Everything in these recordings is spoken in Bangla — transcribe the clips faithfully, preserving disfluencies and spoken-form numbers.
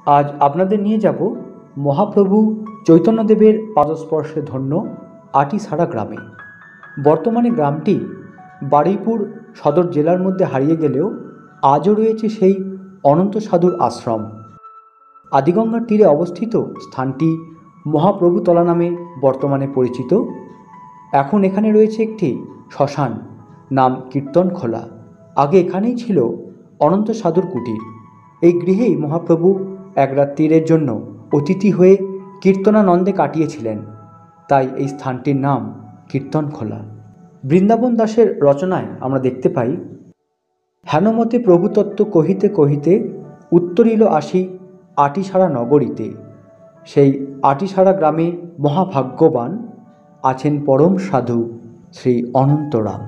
আজ আপনাদের নিয়ে যাব মহাপ্রভু চৈতন্যদেবের পাদস্পর্শে ধন্য আটিসারা গ্রামে। বর্তমানে গ্রামটি বারুইপুর সদর জেলার মধ্যে হারিয়ে গেলেও আজও রয়েছে সেই অনন্ত সাধুর আশ্রম। আদিগঙ্গার তীরে অবস্থিত স্থানটি মহাপ্রভুতলা নামে বর্তমানে পরিচিত। এখন এখানে রয়েছে একটি শ্মশান, নাম কীর্তনখোলা। আগে এখানেই ছিল অনন্ত সাধুর কুটির। এই গৃহেই মহাপ্রভু এক রাত্রির জন্য অতিথি হয়ে কীর্তনানন্দে কাটিয়েছিলেন, তাই এই স্থানটির নাম কীর্তনখোলা। বৃন্দাবন দাসের রচনায় আমরা দেখতে পাই, হেনমতে প্রভুতত্ত্ব কহিতে কহিতে উত্তরিল আসি আটিসারা নগরীতে। সেই আটিসারা গ্রামে মহাভাগ্যবান আছেন পরম সাধু শ্রী অনন্তরাম।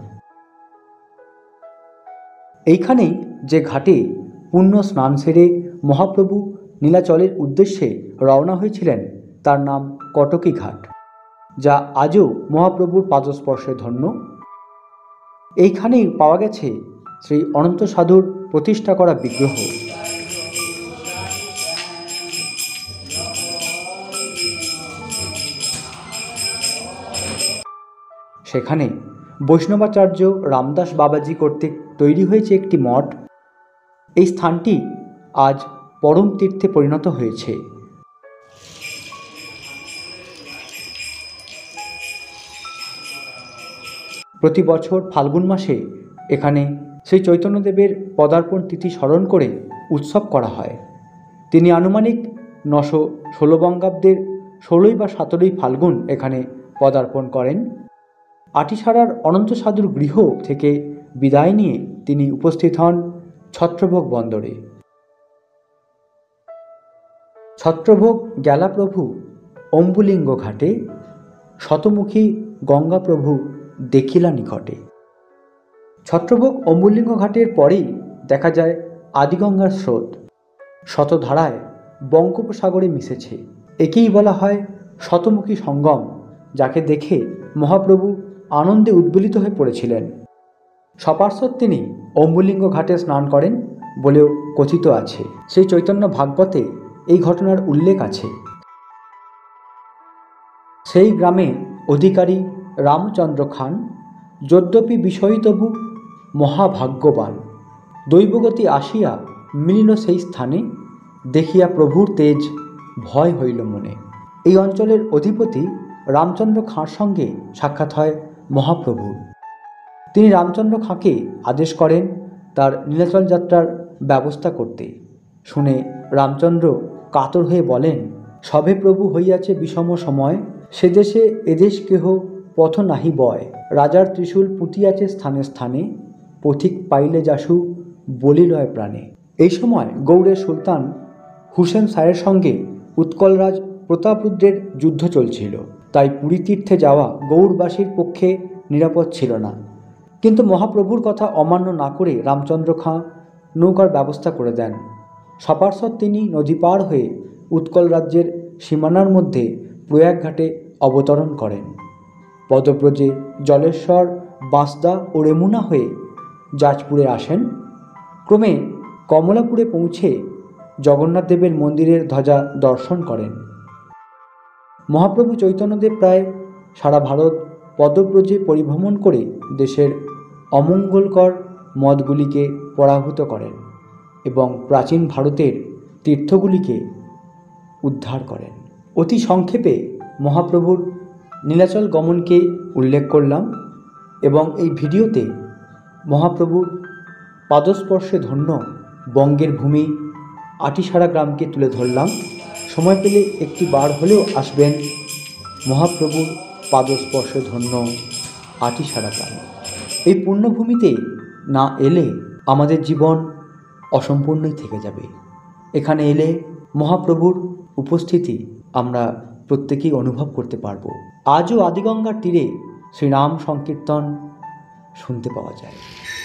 এইখানেই যে ঘাটে পুণ্য স্নান সেরে মহাপ্রভু নীলাচলের উদ্দেশ্যে রওনা হয়েছিলেন তার নাম কটকী ঘাট, যা আজও মহাপ্রভুর পাদস্পর্শে ধন্য। এইখানেই পাওয়া গেছে শ্রী অনন্ত সাধুর প্রতিষ্ঠা করা বিগ্রহ। সেখানে বৈষ্ণবাচার্য রামদাস বাবাজি কর্তৃক তৈরি হয়েছে একটি মঠ। এই স্থানটি আজ পরম তীর্থে পরিণত হয়েছে। প্রতি বছর ফাল্গুন মাসে এখানে শ্রী চৈতন্যদেবের পদার্পণ তিথি স্মরণ করে উৎসব করা হয়। তিনি আনুমানিক নশো ষোলো বঙ্গাব্দের ষোলোই বা সতেরোই ফাল্গুন এখানে পদার্পণ করেন। আটিসারার অনন্ত সাধুর গৃহ থেকে বিদায় নিয়ে তিনি উপস্থিত হন ছত্রভোগ বন্দরে। ছত্রভোগ গেলাপ্রভু অম্বুলিঙ্গ ঘাটে, শতমুখী গঙ্গাপ্রভু দেখিলা নিকটে। ছত্রভোগ অম্বুলিঙ্গ ঘাটের পরেই দেখা যায় আদিগঙ্গার স্রোত শতধারায় বঙ্গোপসাগরে মিশেছে। একেই বলা হয় শতমুখী সঙ্গম, যাকে দেখে মহাপ্রভু আনন্দে উদ্বেলিত হয়ে পড়েছিলেন। সপার্শ্বদ তিনি অম্বুলিঙ্গ ঘাটে স্নান করেন বলেও কথিত আছে। সেই চৈতন্য ভাগবতে এই ঘটনার উল্লেখ আছে। সেই গ্রামে অধিকারী রামচন্দ্র খান, যদ্যপি বিষয়ী তবু মহাভাগ্যবান। দৈবগতি আসিয়া মিলিল সেই স্থানে, দেখিয়া প্রভুর তেজ ভয় হইল মনে। এই অঞ্চলের অধিপতি রামচন্দ্র খাঁর সঙ্গে সাক্ষাৎ হয় মহাপ্রভুর। তিনি রামচন্দ্র খাঁকে আদেশ করেন তার নীলাচল যাত্রার ব্যবস্থা করতে। শুনে রামচন্দ্র কাতর হয়ে বলেন, সবে প্রভু হইয়াছে বিষম সময়, সে দেশে এদেশ কেহ পথ নাহি বয়। রাজার ত্রিশূল পুঁতিয়াছে স্থানে স্থানে, পথিক পাইলে যাসু বলিলয় প্রাণে। এই সময় গৌড়ের সুলতান হুসেন শাহের সঙ্গে উৎকলরাজ প্রতাপরুদ্রের যুদ্ধ চলছিল, তাই পুরী তীর্থে যাওয়া গৌড়বাসীর পক্ষে নিরাপদ ছিল না। কিন্তু মহাপ্রভুর কথা অমান্য না করে রামচন্দ্র খাঁ নৌকার ব্যবস্থা করে দেন। সপার্শ্বদ তিনি নদী পার হয়ে উৎকল রাজ্যের সীমানার মধ্যে প্রয়াগ ঘাটে অবতরণ করেন। পদব্রজে জলেশ্বর, বাঁসদা ও রেমুনা হয়ে যাজপুরে আসেন। ক্রমে কমলাপুরে পৌঁছে জগন্নাথ দেবের মন্দিরের ধ্বজা দর্শন করেন। মহাপ্রভু চৈতন্যদেব প্রায় সারা ভারত পদব্রজে পরিভ্রমণ করে দেশের অমঙ্গলকর মতগুলিকে পরাভূত করেন এবং প্রাচীন ভারতের তীর্থগুলিকে উদ্ধার করেন। অতি সংক্ষেপে মহাপ্রভুর নীলাচল গমনকে উল্লেখ করলাম এবং এই ভিডিওতে মহাপ্রভুর পাদস্পর্শে ধন্য বঙ্গের ভূমি আটিসারা গ্রামকে তুলে ধরলাম। সময় পেলে একটি বার হলেও আসবেন মহাপ্রভুর পাদস্পর্শে ধন্য আটিসারা গ্রামে। এই পুণ্যভূমিতে না এলে আমাদের জীবন অসম্পূর্ণই থেকে যাবে। এখানে এলে মহাপ্রভুর উপস্থিতি আমরা প্রত্যেকেই অনুভব করতে পারব। আজও আদিগঙ্গার তীরে শ্রীরাম সংকীর্তন শুনতে পাওয়া যায়।